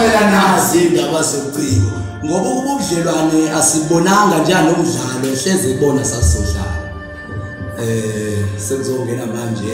Samela nazi indaba zocingo ngoba ubudlelwane asibonanga njalo umdlalo hleze ibona sasizodlala. Sekuzongena manje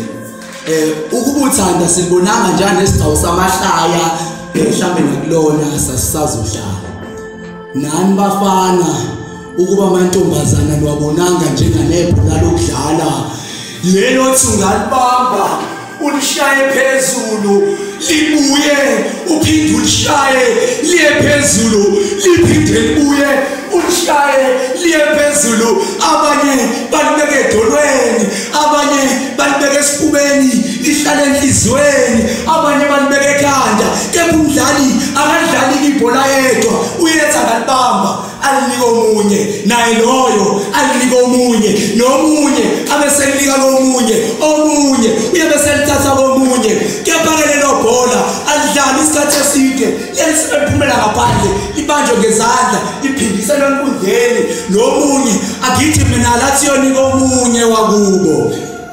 ukubuthanda sibonanga njalo nesigcawu samahlaya mhlambe nakulona sasizodlala. Nani bafana ukuba amantombazana niwabonanga njenganebhola lokudlala lelo thungalibamba ulishaye phezulu libuye uphinde ulishaye liye phezulu liphinde libuye ulishaye liye phezulu. Abanye balibeke edolweni, abanye balibeke esifubeni lihlale enhliziyweni, abanye balibeke ekhanda. Kepha umdlali akadlali ibhola yedwa, uyenza ngalibamba alinike omunye, naye loyo alinike omunye, nomunye abeselika lomunye, omunye uyebeselithatha komunye. Kepha-ke lelo bhola alidlali isikhathi eside, liphumela ngaphandle, libanjwe ngezandla, liphindiselwe enkundleni, nomunye agithi mina lathi yonika omunye wakubo.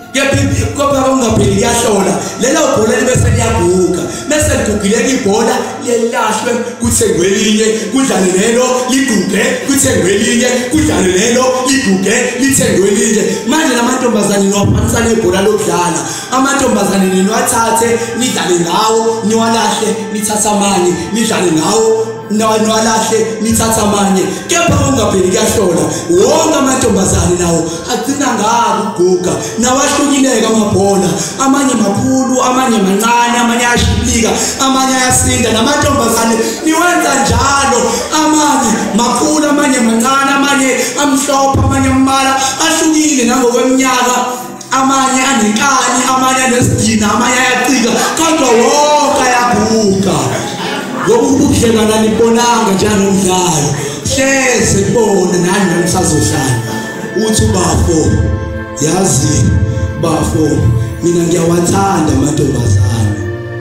Kepha ungapheli kuyahlola lelo bhola libese liyaguga, bese ligugileka ibhola lilahlwe kuthengwe elinye, kudlale lelo liguge, kuthengwe elinye, kudlale lelo liguge, lithengwe elinye. Manje namantombazane niwaphanisa nebhola lokudlala, amantombazane niwathathe nidlale ngawo, niwalahle nithatha amanye, nidlale ngawo niwalahle nithatha amanye. Kepha ungapheli kuyahlola wonke amantombazane nawo agcina ngako ukuguga, nawahlukileka amabhola, amanye makhulu, amanye mancane, amanye ayashibilika, amanye ayasinda. Namantombazane niwenza njalo, amanye makhulu, amanye mancane, amanye amhlophe, amanye ambala ahlukile nangokweminyaka, amanye anenkani, amanye anesidina, amanye ayacika, kodwa wonke ayaguga. Ngoba ubudlelwana nibonanga njalo umdlalo hleze kubona nani namsazodlala. Uthi bafo, yazi bafo, mina ngiyawathanda amantombazane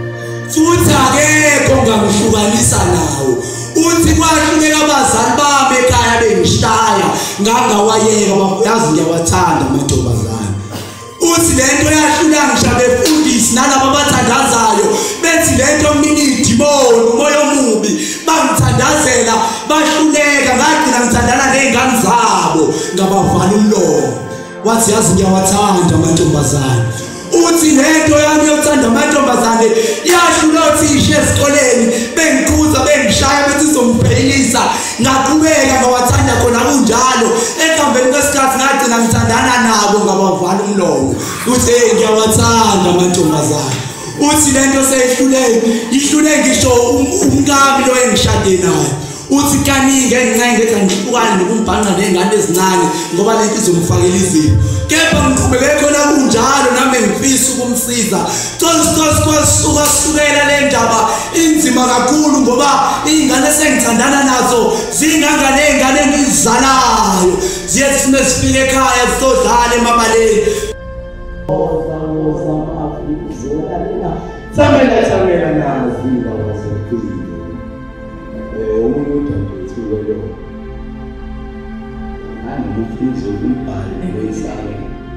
futhi akekho ngamhlukanisa nawo. Uthi kwahluleka abazali bami ekhaya bengishaya ngangawayeka bafo, yazi ngiyawathanda amantombazane. Uthi lento yahlula ngisha befundisi nalabo abathandazayo bethi lento mina idimoni, umoya omubi bangithandazela bahluleka, ngagcina ngithandana nezingane zabo ngabavala umlomo. Wathi yazi ngiyawathanda amantombazane. Uthi lento yami yokuthanda amantombazane yahlula othisha esikoleni bengiquza bengishaya bethi izongiphelisa, ngaqhubeka ngawathanda khona kunjalo. Ekuhambeni kwesikhathi ngagcina ngithandana nabo ngabavala umlomo. Uthi ngiyawathanda amantombazane. Uthi lento seyihluleke, ihluleke ngisho umkami lo engishade naye. Uthi kaningi engincenge ethi angihlukane nokumbhanqa nezingane ezincane ngoba lento izomfakela izimo. Kepha ngiqhubeke khona kunjalo nami ngifisa ukumsiza. Sukela le ndaba inzima kakhulu ngoba izingane esengithandana nazo zingangane nezingane engizizalayo, ziyethi mesifike ekhaya sizodlala emabaleni. Samela nazi indaba zocingo. Umuntu uthethwe lo. Angifisa ukubhala ngesake.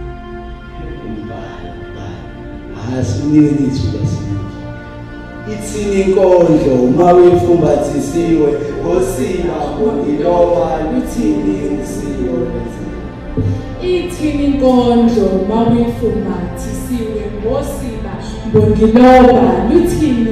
Umbhala. Asinike ithuba sinike. Ithini inkondlo uma uyifumbathisiwe ngosiba bondiloba luthini usiyo lezi. Ithini inkondlo uma uyifumbathisiwe ngosiba bondiloba luthini